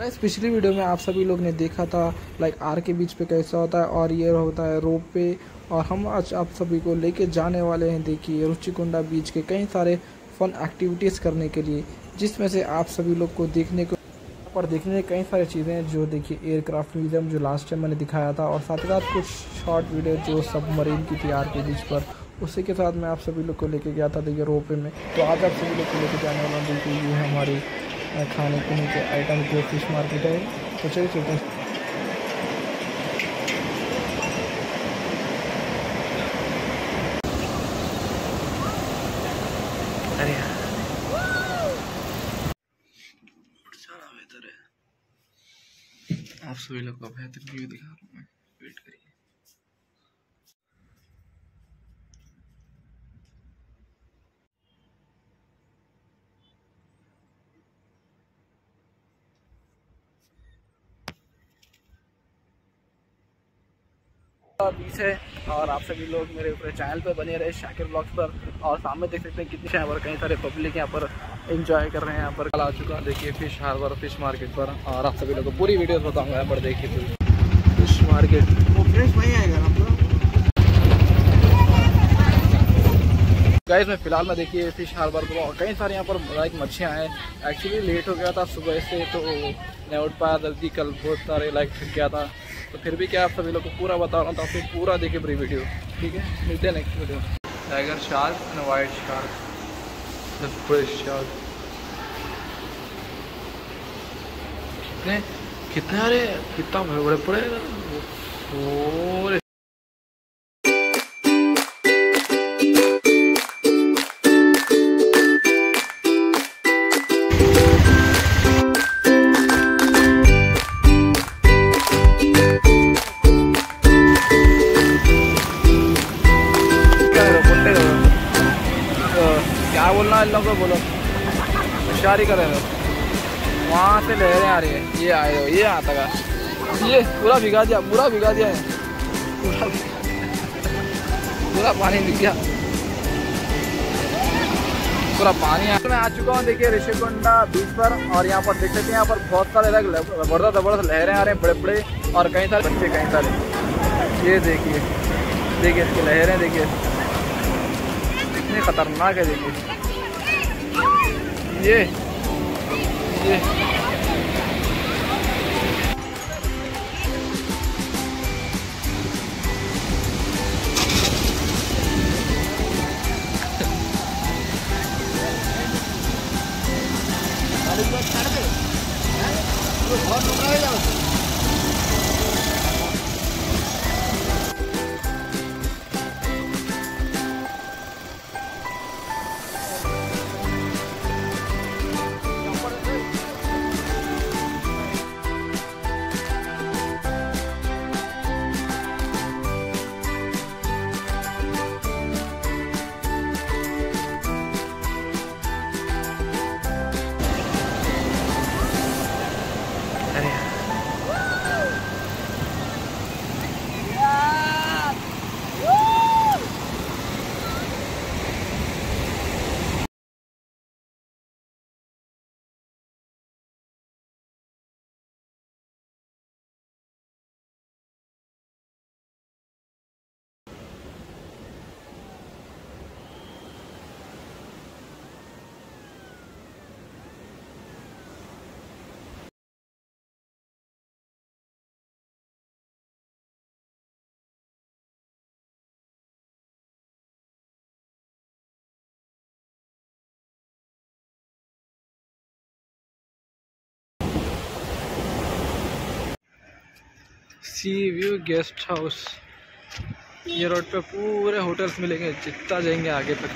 Guys पिछली video में आप सभी लोग ने देखा था लाइक आर के बीच पे कैसा होता है और ये होता है रोप पे। और हम आज आप सभी को लेके जाने वाले हैं देखिए रुचिकुंडा बीच के कई सारे फन एक्टिविटीज़ करने के लिए, जिसमें से आप सभी लोग को देखने को पर देखने कई सारी चीज़ें हैं। जो देखिए एयरक्राफ्ट म्यूजियम जो लास्ट टाइम मैंने दिखाया था, और साथ ही साथ कुछ शॉर्ट वीडियो जो सबमरीन की थी आर के बीच पर, उसी के साथ मैं आप सभी लोग को लेके गया था देखिए रोपवे में। तो आज आप सभी लोग को लेके जाने वाला देखिए ये हमारी खाने पीने के आइटम जो फिश मार्केट है। तो चलिए चलते हैं। अरे बेहतर है, आप सभी लोग का बेहतर व्यू दिखा रहा हूँ मैं, वेट करिए। बीच है और आप सभी लोग मेरे ऊपर चैनल पर बने रहे शाकिर ब्लॉग्स पर। और सामने देख सकते हैं कितने यहाँ पर कई सारे पब्लिक यहाँ पर एंजॉय कर रहे हैं। यहाँ पर कल आ चुका है देखिए फिश हार्बर फिश मार्केट पर, और आप सभी लोग को पूरी वीडियोस बताऊंगा यहाँ पर देखिए फिश मार्केट। वो फ्रेश वही आएगा आपको गाइस। मैं फिलहाल में देखिए फिश हार्बर पर कई सारे यहाँ पर लाइक मच्छियाँ हैं। एक्चुअली लेट हो गया था सुबह से तो नहीं उठ पाया जल्दी, कल बहुत सारे लाइक थक गया था। तो फिर भी क्या आप सभी लोग को पूरा बता रहा हूँ, तो फिर पूरा देखिए पूरी वीडियो, ठीक है। मिलते हैं next video. Tiger shark and white shark, shark कितने कितने अरे कितना बड़े बड़े पड़े। और क्या बोलना है इन लोगों को, बोलो होशियारी कर रहे हो। वहाँ से लहरें आ रही है, ये आए हो, ये आता का ये पूरा भिगा दिया, पूरा भिगा दिया है, पूरा पानी दिख गया, पूरा पानी। मैं आ चुका हूँ देखिए ऋषिकुंडा बीच पर, और यहाँ पर देख सकते हैं यहाँ पर बहुत सारे जबरदस्त लहरें आ रहे हैं बड़े बड़े, और कई सारे बच्चे कई सारे। ये देखिए देखिए इसकी लहरें देखिए कितनी खतरनाक है। देखिए ये सी व्यू गेस्ट हाउस। ये रोड पे पूरे होटल्स मिलेंगे जितना जाएंगे आगे तक,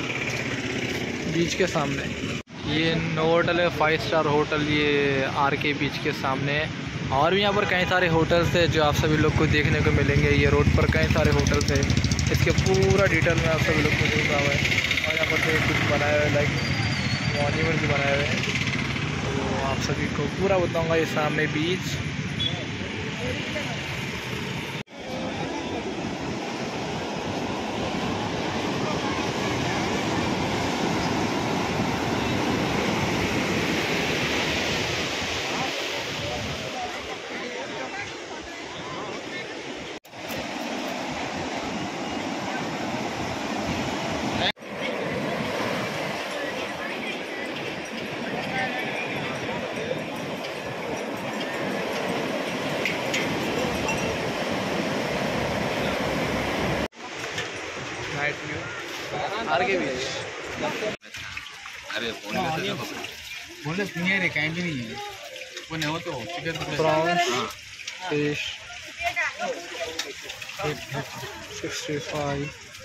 बीच के सामने। ये होटल है 5 स्टार होटल, ये आर के बीच के सामने है। और भी यहाँ पर कई सारे होटल्स है जो आप सभी लोग को देखने को मिलेंगे। ये रोड पर कई सारे होटल्स है, इसके पूरा डिटेल में आप सभी लोग को देख रहा है। और यहाँ पर कुछ बनाए हुए लाइक मॉन्यूमेंट भी बनाए हुए हैं, तो आप सभी को पूरा बताऊँगा। ये सामने बीच आर के बीच। अरे बोले सुनिए रे कहीं भी नहीं है वो नहीं हो तो चिकन प्रॉन्स फिश 65।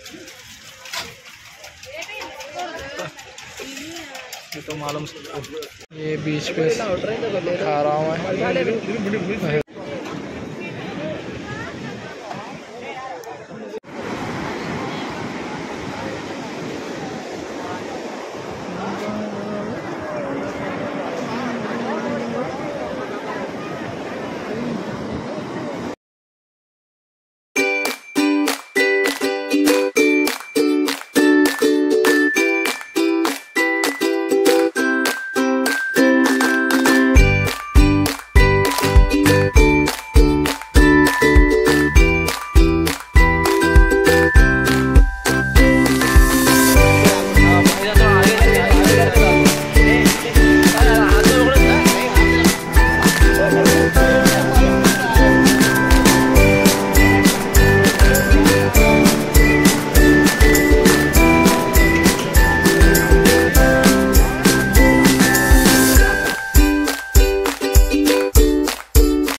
ये तो मालूम सबको। ये बीच पे खा रहा हूँ मैं।